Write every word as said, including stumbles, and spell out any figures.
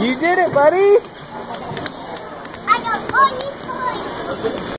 You did it, buddy. I got all you points.